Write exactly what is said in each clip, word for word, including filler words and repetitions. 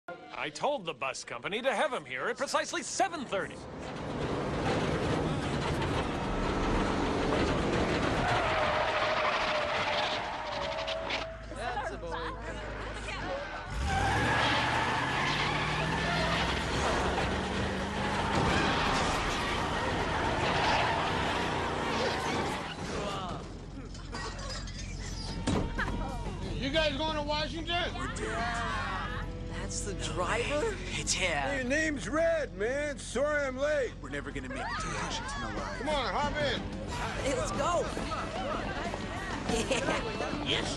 I told the bus company to have him here at precisely seven thirty. You guys going to Washington? That's the driver? It's him. Hey, your name's Red, man. Sorry I'm late. We're never gonna make it to Washington alive. Come on, hop in. Hey, let's go. Yeah. Yes.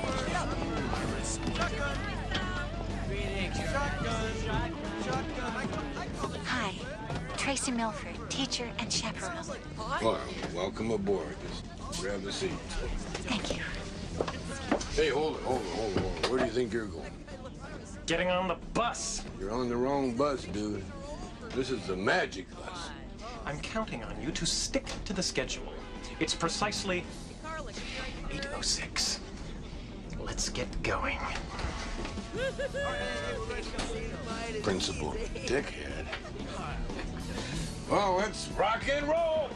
Hi, Tracy Milford, teacher and chaperone. Well, welcome aboard. Just grab a seat. Thank you. Hey, hold it, hold it, hold it, hold it. Where do you think you're going? Getting on the bus. You're on the wrong bus, dude. This is the magic bus. I'm counting on you to stick to the schedule. It's precisely eight oh six. Let's get going. Principal dickhead. Well, let's rock and roll.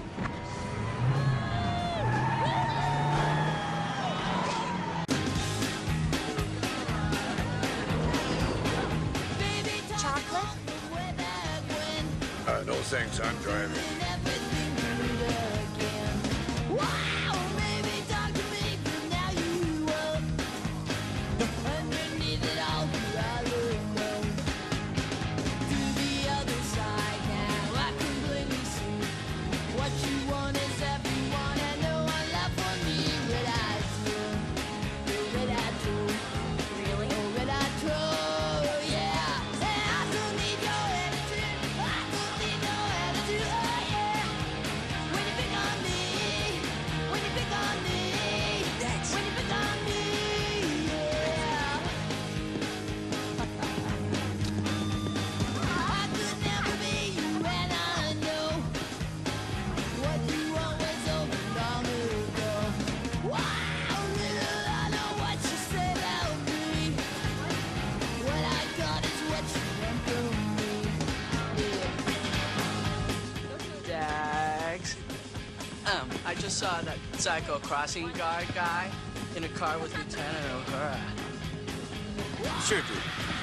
Chocolate? Uh, no thanks, I'm driving. Um, I just saw that Psycho Crossing Guard guy in a car with Lieutenant O'Hara. Sure, dude.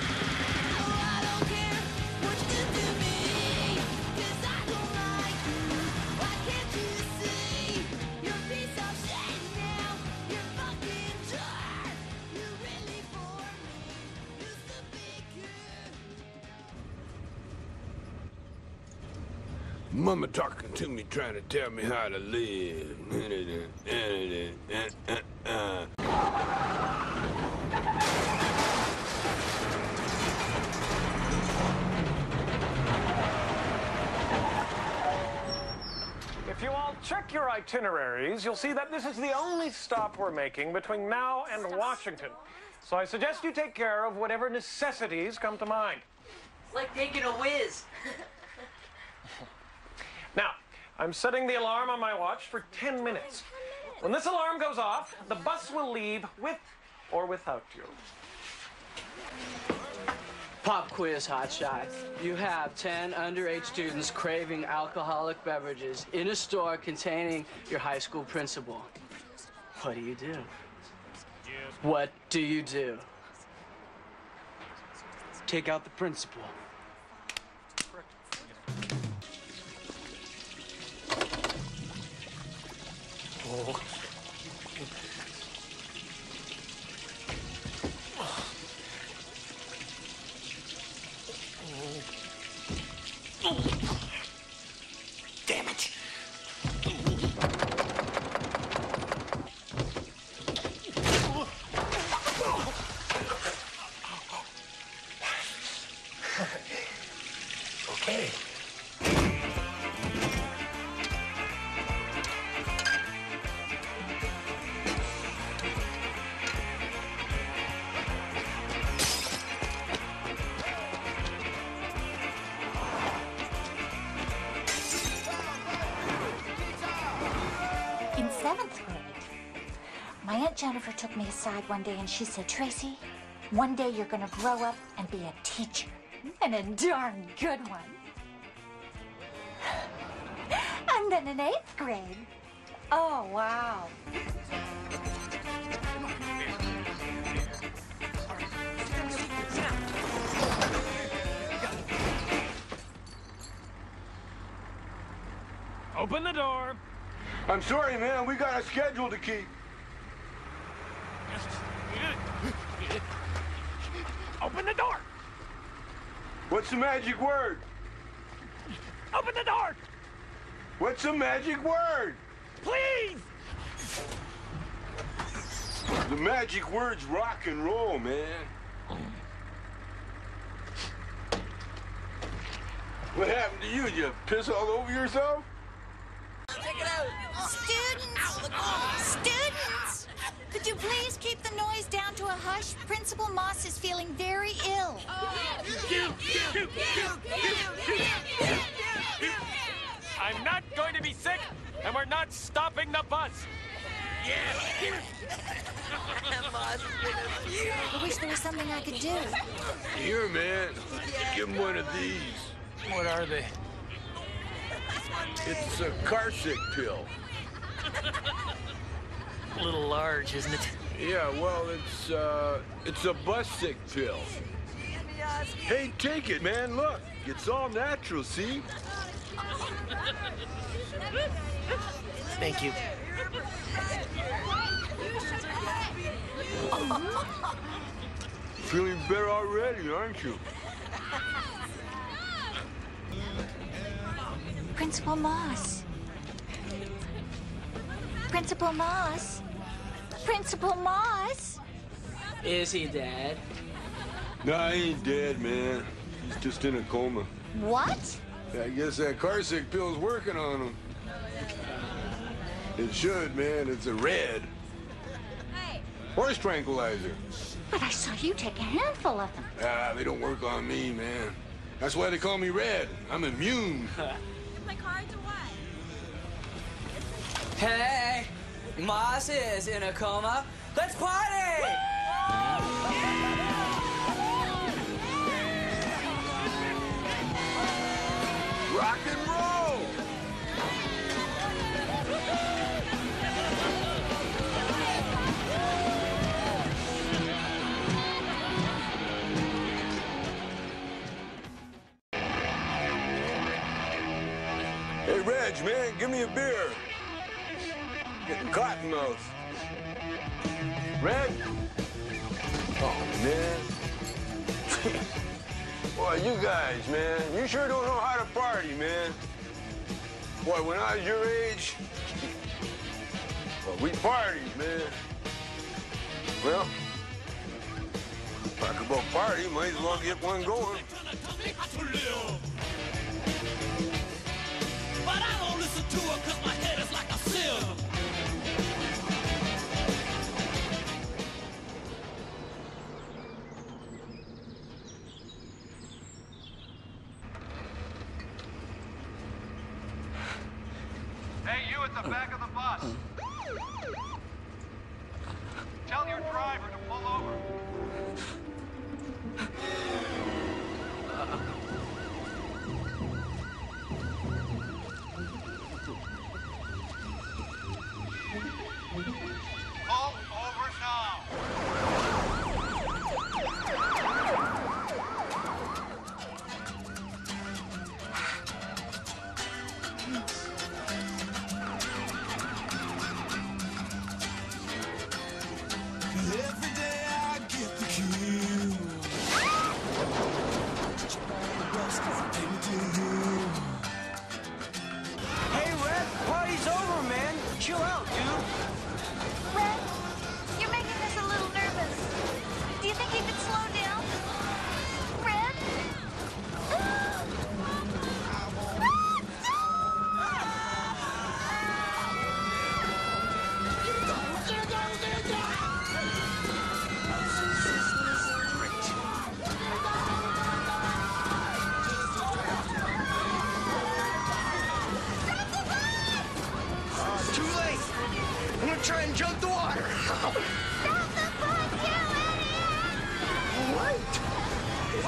Mama talking to me, trying to tell me how to live. If you all check your itineraries, you'll see that this is the only stop we're making between now and Washington. So I suggest you take care of whatever necessities come to mind. It's like taking a whiz. Now, I'm setting the alarm on my watch for ten minutes. When this alarm goes off, the bus will leave with or without you. Pop quiz, hotshot. You have ten underage students craving alcoholic beverages in a store containing your high school principal. What do you do? What do you do? Take out the principal. Oh. Damn it. Okay. In seventh grade, my Aunt Jennifer took me aside one day and she said, Tracy, One day you're gonna grow up and be a teacher, and a darn good one. And then in eighth grade. Oh, wow. Open the door. I'm sorry, man. We got a schedule to keep. Open the door. What's the magic word? Open the door. What's the magic word? Please. The magic word's rock and roll, man. What happened to you? Did you piss all over yourself? Students! Students! Could you please keep the noise down to a hush? Principal Moss is feeling very ill. I'm not going to be sick, and we're not stopping the bus. I wish there was something I could do. Here, man. Give him one of these. What are they? It's a car sick pill. A little large, isn't it? Yeah, well, it's, uh, it's a bus sick pill. Hey, take it, man. Look, it's all natural, see? Thank you. Feeling better already, aren't you? Principal Moss. Principal Moss. Principal Moss. Is he dead? Nah, he ain't dead, man. He's just in a coma. What? I guess that car sick pill's working on him. It should, man. It's a red. Horse tranquilizer. But I saw you take a handful of them. Ah, they don't work on me, man. That's why they call me Red. I'm immune. My cards or what? Hey, Moss is in a coma. Let's party! Rock and roll! Hey, Reg, man, give me a beer. Getting cotton mouth. Reg? Oh, man. Boy, you guys, man, you sure don't know how to party, man. Boy, when I was your age, well, we partied, man. Well, talk about party, might as well get one going. But I don't listen to her cause my head is like a sieve. Hey, you at the back of the bus. Tell your driver to pull over. Pull over now.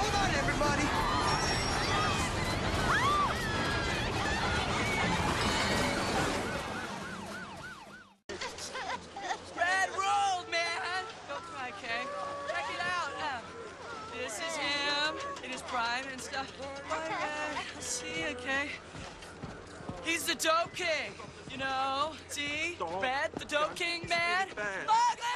Hold on, everybody. Red rolled, man! Don't cry, Kay. Check it out. Uh, this is him in his prime and stuff. Bye, Red. I'll see you, Kay. He's the Dope King, you know? See? Red, the Dope King, man. Look!